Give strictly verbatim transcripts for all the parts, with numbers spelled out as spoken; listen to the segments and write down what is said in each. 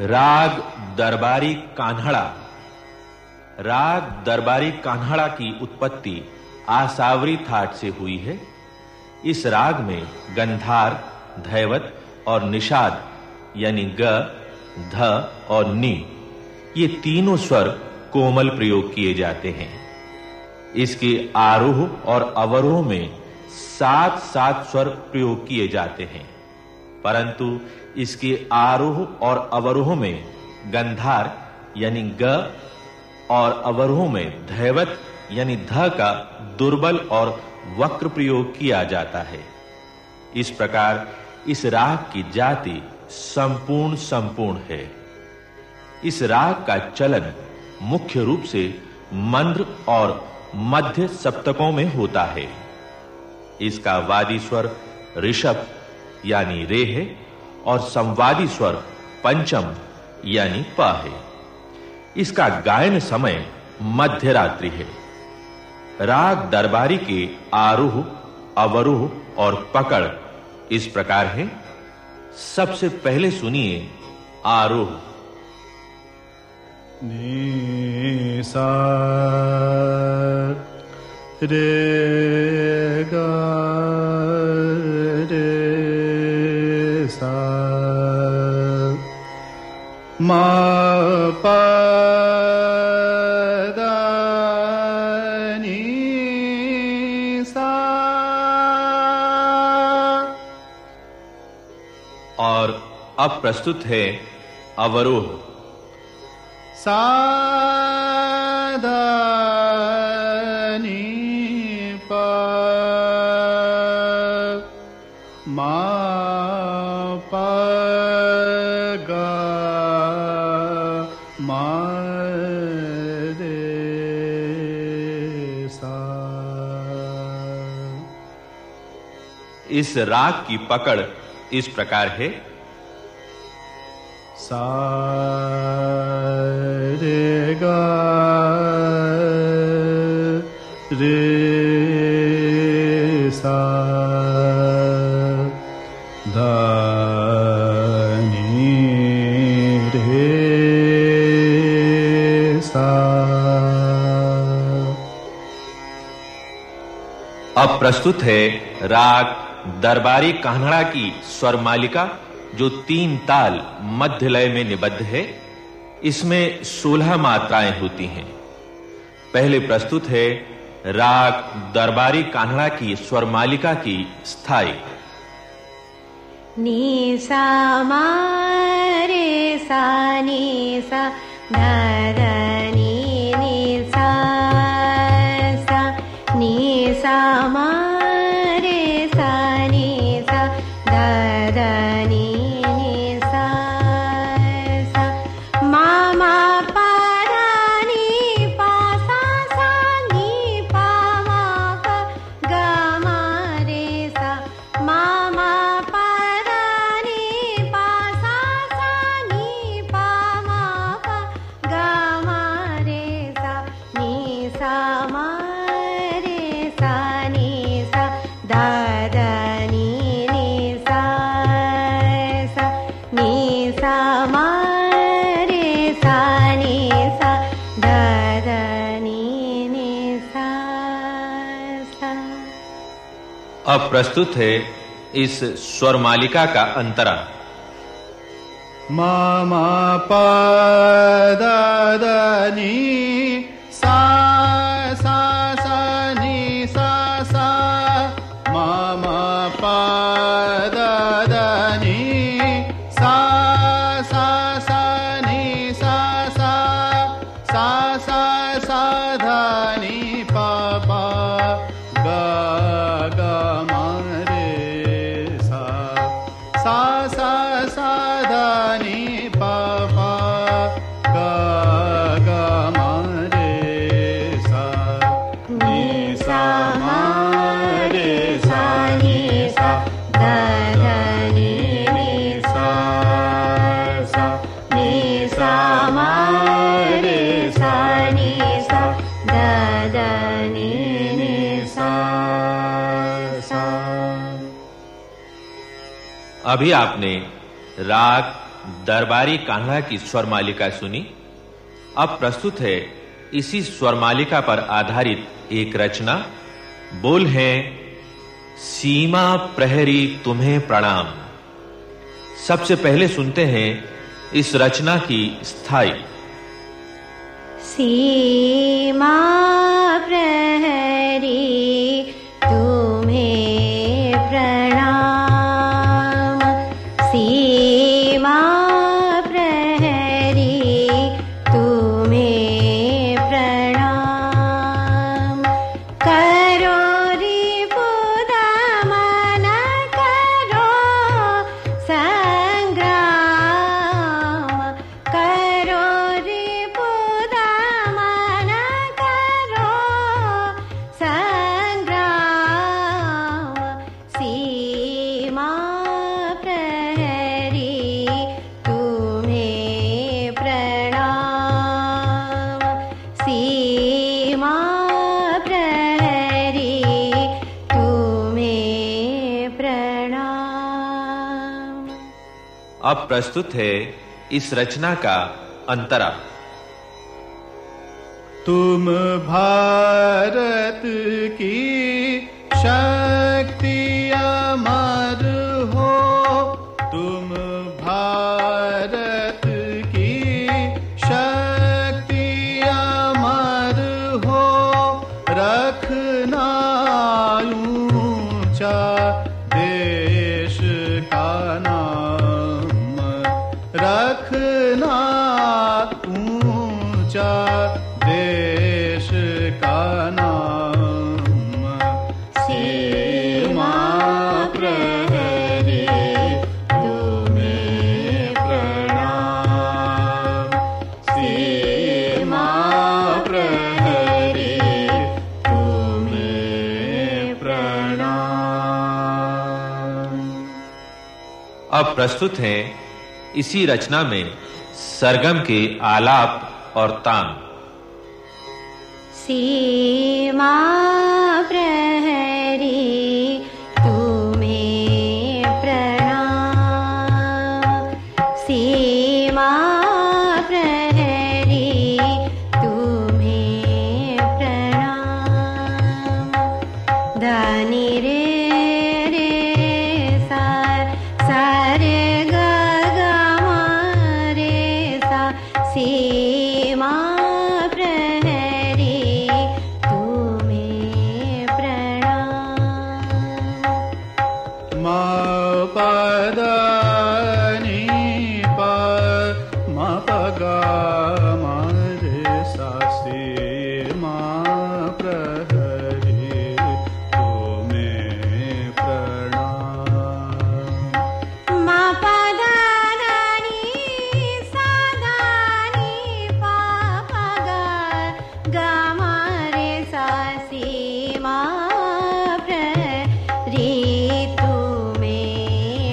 राग दरबारी कान्हड़ा। राग दरबारी कान्हड़ा की उत्पत्ति आसावरी थाट से हुई है। इस राग में गंधार, धैवत और निषाद यानी ग, ध और नि ये तीनों स्वर कोमल प्रयोग किए जाते हैं। इसके आरोह और अवरोह में सात सात स्वर प्रयोग किए जाते हैं, परंतु इसके आरोह और अवरोह में गंधार यानी ग और अवरोह में धैवत यानी ध का दुर्बल और वक्र प्रयोग किया जाता है। इस प्रकार इस राग की जाति संपूर्ण संपूर्ण है। इस राग का चलन मुख्य रूप से मंद्र और मध्य सप्तकों में होता है। इसका वादी स्वर ऋषभ यानी रे है और संवादी स्वर पंचम यानी प है। इसका गायन समय मध्य रात्रि है। राग दरबारी के आरोह, अवरोह और पकड़ इस प्रकार है। सबसे पहले सुनिए आरोह। नि सा रे गा रे सा मा पा दा नी सा। और अब प्रस्तुत है अवरोह। सा धा नी पा मा पा गा मा रे सा। इस राग की पकड़ इस प्रकार है। सा रे गा रे सा धा नी रे सा। अब प्रस्तुत है राग दरबारी कान्हड़ा की स्वर मालिका, जो तीन ताल मध्य लय में निबद्ध है। इसमें सोलह मात्राएं होती हैं। पहले प्रस्तुत है राग दरबारी कान्हड़ा की स्वर मालिका की स्थाई। नी सा मा रे सा नी सा धा धा नी नी सा सा नी सा मा रे सा नी सा धा धा नी नी सा सा मा मा पा धा नी पा सा सा नी पा मा पा गा मा रे सा मा मा पा धा नी पा सा सा नी पा मा पा गा मा रे सा नी सा मा रे सा नी सा धा धा नी नी सा सा नी सा मा रे सा नी सा धा धा नी नी सा सा। अब प्रस्तुत है इस स्वर मालिका का अंतरा। मा मा पा दा दा नी सा सा सा नी सा सा मा मा पा दा दा नी सा सा सा नी सा सा सा सा सा धा नी पा पा गा गा मा रे सा सा सा सा धा नी पा पा गा गा मा रे सा नी सा मा रे सा नी सा धा धा नी नी सा सा नी सा मा रे सा नी सा धा धा नी नी सा सा। अभी आपने राग दरबारी कान्हा की स्वर मालिका सुनी। अब प्रस्तुत है इसी स्वर मालिका पर आधारित एक रचना। बोल है सीमा प्रहरी तुम्हें प्रणाम। सबसे पहले सुनते हैं इस रचना की स्थाई। सीमा प्रहरी तुम्हें प्रणाम। सीमा प्रहरी तुम्हें प्रणाम। करो रिपुदमन करो संग्राम। करो रिपुदमन करो संग्राम। सीमा प्रहरी तुम्हें प्रणाम। सीमा प्रहरी तुम्हें प्रणाम। अब प्रस्तुत है इस रचना का अंतरा। तुम भारत की शक्ति अमर हो। तुम भारत की शक्ति अमर हो। रखना ऊंचा देश का नाम। रखना ऊंचा देश का नाम। सीमा प्रहरी तुम्हें प्रणाम। सीमा प्रहरी तुम्हें प्रणाम। अब प्रस्तुत है इसी रचना में सरगम के आलाप और तान। सीमा प्रहरी तुम्हें प्रणाम। सीमा प्रहरी तुम्हें प्रणाम। धनी रे रे सा सा रे ग ग म रे सा। सीमा प्रहरी तुम्हें प्रणाम। म पद नि प म प ग म रे सा। सीमा प्रहरी तुम्हें प्रणाम। म पद नि सा दा नि प प ग ग म रे सा। सीमा प्रहरी तुम्हें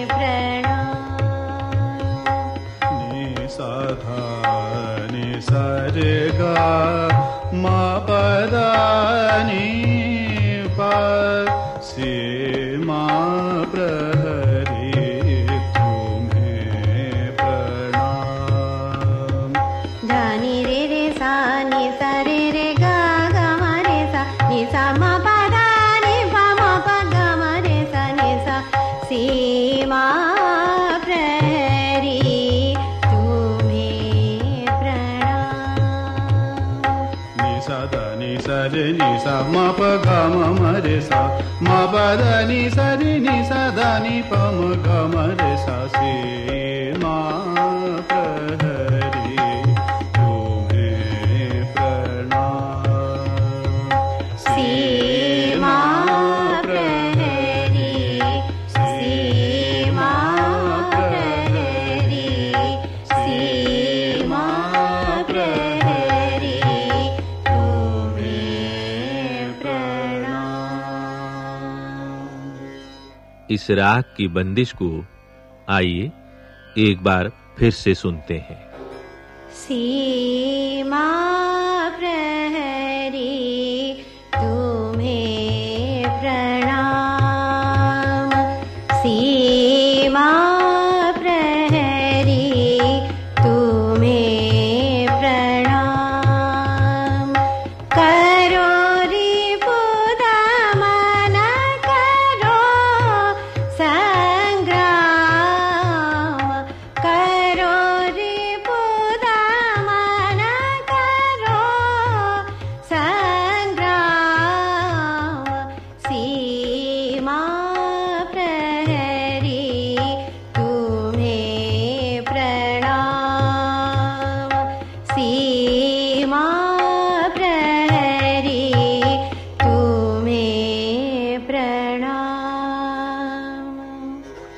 प्रणाम। नि सा धा नि सा रे ग म पद नि प। सीमा प्रहरी तुम्हें प्रणाम। धनी रे रे सा नि सा रे रे ग ग म रे सा। नि सा म प द नि प म प ग म रे सा। नि सा। सीमा प्रहरी तुम्हें प्रणाम। नि सा ध नि सा रे नि सा म प ग म म रे सा। म प द नि सा रे नि सा ध नि प म ग म रे सा। सीमा प्रहरी तुम्हें प्रणाम। सीमा प्रहरी सीमा प्रहरी सीमा प्रहरी तुम्हें प्रणाम। इस राग की बंदिश को आइए एक बार फिर से सुनते हैं। सीमा प्रहरी तुम्हें प्रणाम। सीमा प्रहरी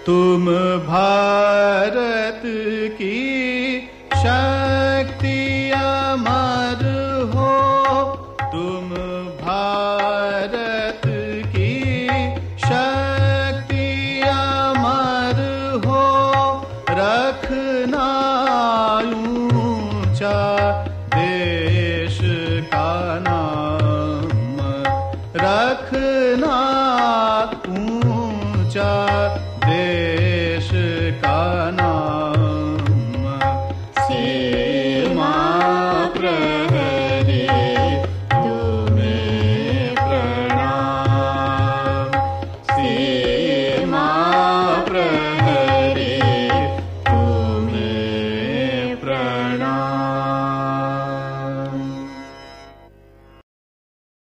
तुम भारत की शक्ति अमर हो, तुम भारत की शक्ति अमर हो, रखना ऊंचा देश का नाम, रखना ऊंचा देश का नाम।